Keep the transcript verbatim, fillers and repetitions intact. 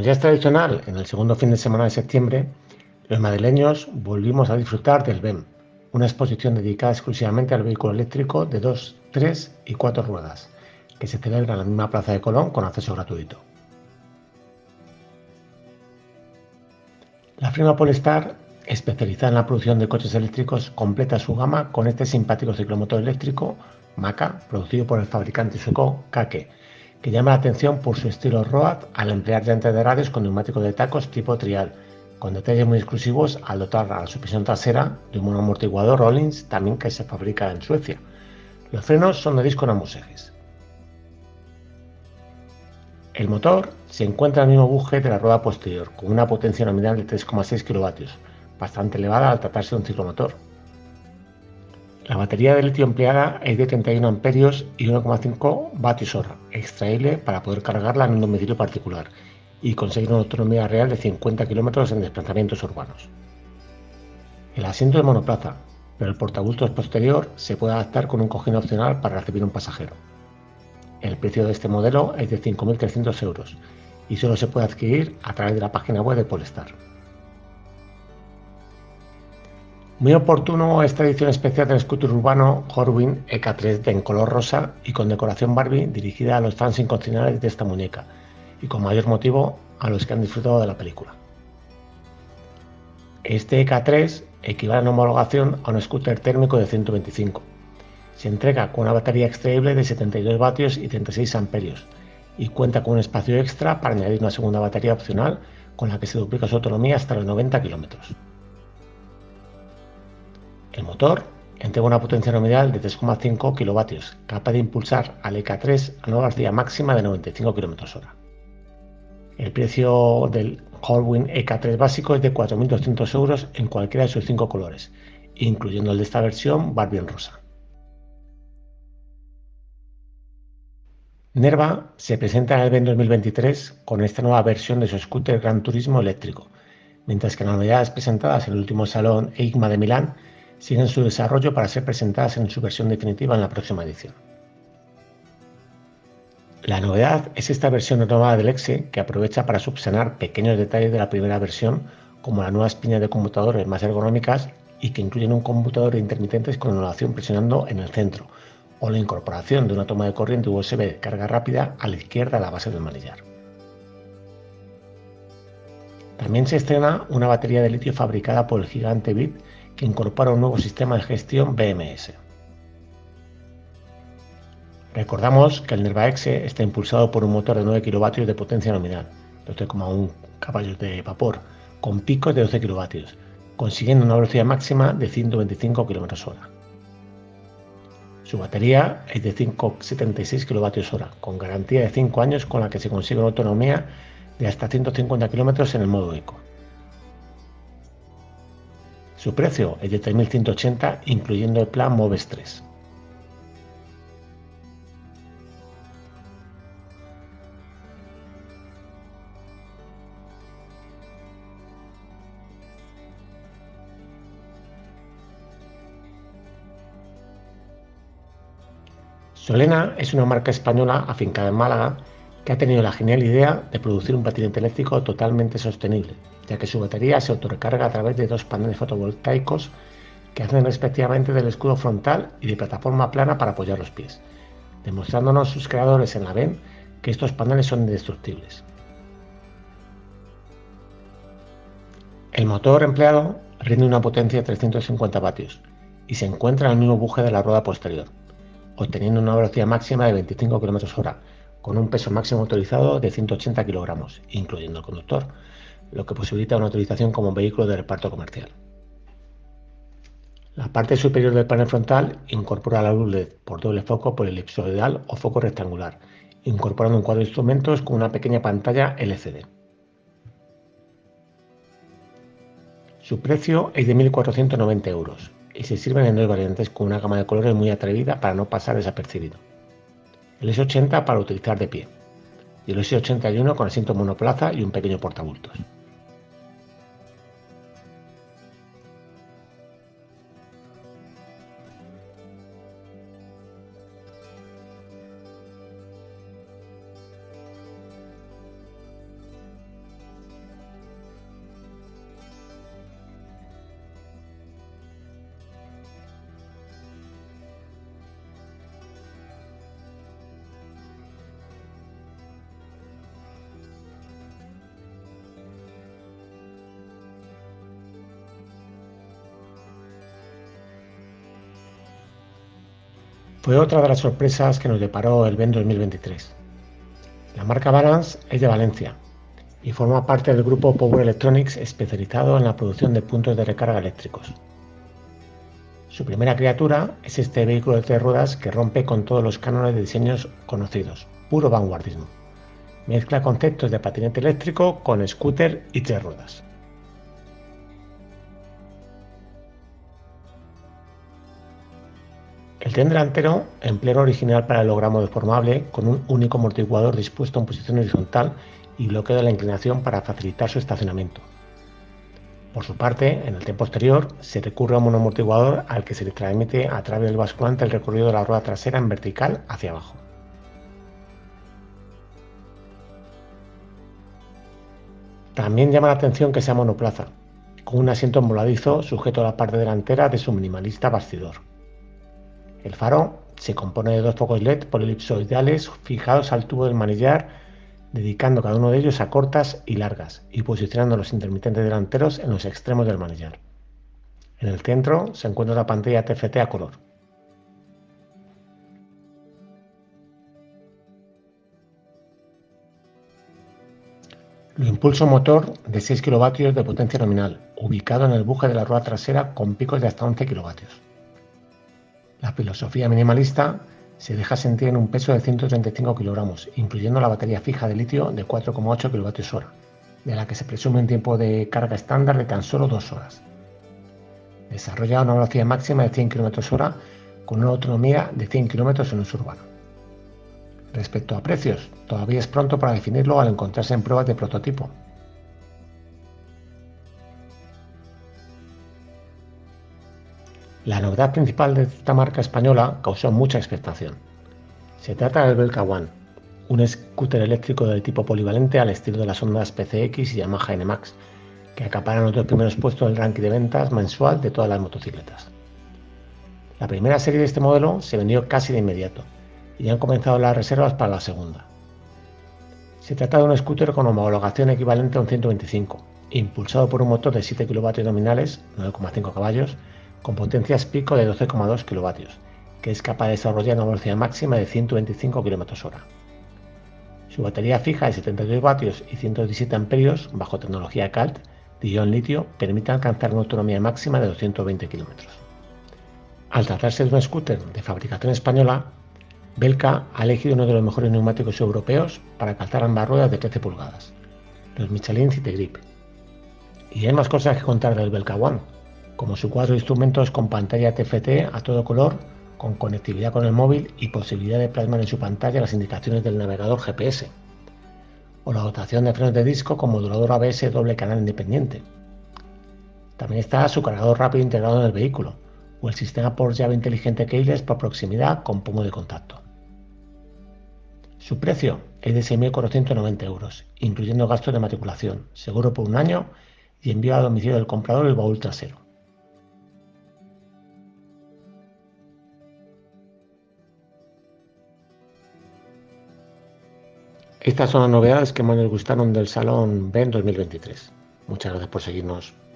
ya es tradicional, en el segundo fin de semana de septiembre, los madrileños volvimos a disfrutar del B E M, una exposición dedicada exclusivamente al vehículo eléctrico de dos, tres y cuatro ruedas, que se celebra en la misma Plaza de Colón con acceso gratuito. La firma Polestar, especializada en la producción de coches eléctricos, completa su gama con este simpático ciclomotor eléctrico Maca, producido por el fabricante sueco Kake, que llama la atención por su estilo road al emplear llantas de radios con neumáticos de tacos tipo trial, con detalles muy exclusivos al dotar a la suspensión trasera de un amortiguador Rollins también que se fabrica en Suecia. Los frenos son de disco en ambos ejes. El motor se encuentra en el mismo buje de la rueda posterior, con una potencia nominal de tres coma seis kilovatios, bastante elevada al tratarse de un ciclomotor. La batería de litio empleada es de treinta y uno amperios y uno coma cinco vatios hora, extraíble para poder cargarla en un domicilio particular y conseguir una autonomía real de cincuenta kilómetros en desplazamientos urbanos. El asiento es monoplaza, pero el portabultos posterior se puede adaptar con un cojín opcional para recibir un pasajero. El precio de este modelo es de cinco mil trescientos euros y solo se puede adquirir a través de la página web de Polestar. Muy oportuno esta edición especial del scooter urbano Horween E K tres en color rosa y con decoración Barbie dirigida a los fans incondicionales de esta muñeca y con mayor motivo a los que han disfrutado de la película. Este E K tres equivale en homologación a un scooter térmico de ciento veinticinco. Se entrega con una batería extraíble de setenta y dos vatios y treinta y seis amperios y cuenta con un espacio extra para añadir una segunda batería opcional con la que se duplica su autonomía hasta los noventa kilómetros. El motor entrega una potencia nominal de tres coma cinco kilovatios, capaz de impulsar al E K tres a una velocidad máxima de noventa y cinco kilómetros hora. El precio del Horween E K tres básico es de cuatro mil doscientos euros en cualquiera de sus cinco colores, incluyendo el de esta versión Barbie en rosa. Nerva se presenta en el B E M dos mil veintitrés con esta nueva versión de su scooter Gran Turismo eléctrico, mientras que las novedades presentadas en el último salón EICMA de Milán siguen su desarrollo para ser presentadas en su versión definitiva en la próxima edición. La novedad es esta versión renovada del Exe que aprovecha para subsanar pequeños detalles de la primera versión, como las nuevas piñas de conmutadores más ergonómicas y que incluyen un conmutador de intermitentes con innovación presionando en el centro, o la incorporación de una toma de corriente U S B de carga rápida a la izquierda de la base del manillar. También se estrena una batería de litio fabricada por el gigante B I D que incorpora un nuevo sistema de gestión B M S. Recordamos que el Nerva Exe está impulsado por un motor de nueve kilovatios de potencia nominal, doce coma uno caballos de vapor, con picos de doce kilovatios, consiguiendo una velocidad máxima de ciento veinticinco kilómetros hora. Su batería es de cinco coma setenta y seis kilovatios hora, con garantía de cinco años con la que se consigue una autonomía de hasta ciento cincuenta kilómetros en el modo eco. Su precio es de tres mil ciento ochenta, incluyendo el plan Moves tres. Solena es una marca española afincada en Málaga que ha tenido la genial idea de producir un patinete eléctrico totalmente sostenible, ya que su batería se autorrecarga a través de dos paneles fotovoltaicos que hacen respectivamente del escudo frontal y de plataforma plana para apoyar los pies, demostrándonos sus creadores en la B E M que estos paneles son indestructibles. El motor empleado rinde una potencia de trescientos cincuenta vatios y se encuentra en el mismo buje de la rueda posterior, obteniendo una velocidad máxima de veinticinco kilómetros hora, con un peso máximo autorizado de ciento ochenta kilogramos, incluyendo el conductor, lo que posibilita una utilización como vehículo de reparto comercial. La parte superior del panel frontal incorpora la luz L E D por doble foco por elipsoidal o foco rectangular, incorporando un cuadro de instrumentos con una pequeña pantalla L C D. Su precio es de mil cuatrocientos noventa euros y se sirven en dos variantes con una gama de colores muy atrevida para no pasar desapercibido. El S ochenta para utilizar de pie y el S ochenta y uno con asiento monoplaza y un pequeño portabultos. Fue otra de las sorpresas que nos deparó el Ven dos mil veintitrés. La marca Balance es de Valencia y forma parte del grupo Power Electronics especializado en la producción de puntos de recarga eléctricos. Su primera criatura es este vehículo de tres ruedas que rompe con todos los cánones de diseños conocidos, puro vanguardismo. Mezcla conceptos de patinete eléctrico con scooter y tres ruedas. El tren delantero, empleo original para el logramo deformable, con un único amortiguador dispuesto en posición horizontal y bloqueo de la inclinación para facilitar su estacionamiento. Por su parte, en el tren posterior, se recurre a un monoamortiguador al que se le transmite a través del basculante el recorrido de la rueda trasera en vertical hacia abajo. También llama la atención que sea monoplaza, con un asiento envoladizo sujeto a la parte delantera de su minimalista bastidor. El faro se compone de dos focos L E D polipsoidales fijados al tubo del manillar, dedicando cada uno de ellos a cortas y largas, y posicionando los intermitentes delanteros en los extremos del manillar. En el centro se encuentra la pantalla T F T a color. Lo impulsa un motor de seis kilovatios de potencia nominal, ubicado en el buje de la rueda trasera con picos de hasta once kilovatios. La filosofía minimalista se deja sentir en un peso de ciento treinta y cinco kilogramos, incluyendo la batería fija de litio de cuatro coma ocho kilovatios hora, de la que se presume un tiempo de carga estándar de tan solo dos horas. Desarrolla una velocidad máxima de cien kilómetros hora con una autonomía de cien kilómetros en uso urbano. Respecto a precios, todavía es pronto para definirlo al encontrarse en pruebas de prototipo. La novedad principal de esta marca española causó mucha expectación. Se trata del Belka One, un scooter eléctrico de tipo polivalente al estilo de las Hondas P C X y Yamaha N Max, que acaparan los dos primeros puestos del ranking de ventas mensual de todas las motocicletas. La primera serie de este modelo se vendió casi de inmediato y han comenzado las reservas para la segunda. Se trata de un scooter con homologación equivalente a un ciento veinticinco, impulsado por un motor de siete kilovatios nominales, nueve coma cinco caballos, con potencias pico de doce coma dos kilovatios, que es capaz de desarrollar una velocidad máxima de ciento veinticinco kilómetros hora. Su batería fija de setenta y dos vatios y ciento diecisiete amperios, bajo tecnología C A L T de ion litio, permite alcanzar una autonomía máxima de doscientos veinte kilómetros. Al tratarse de un scooter de fabricación española, Belka ha elegido uno de los mejores neumáticos europeos para calzar ambas ruedas de trece pulgadas, los Michelin City Grip. Y hay más cosas que contar del Belka One, como su cuadro de instrumentos con pantalla T F T a todo color, con conectividad con el móvil y posibilidad de plasmar en su pantalla las indicaciones del navegador G P S, o la dotación de frenos de disco con modulador A B S doble canal independiente. También está su cargador rápido integrado en el vehículo, o el sistema por llave inteligente keyless por proximidad con pomo de contacto. Su precio es de seis mil cuatrocientos noventa euros, incluyendo gastos de matriculación, seguro por un año y envío a domicilio del comprador el baúl trasero. Estas son las novedades que más nos gustaron del Salón Ven dos mil veintitrés. Muchas gracias por seguirnos.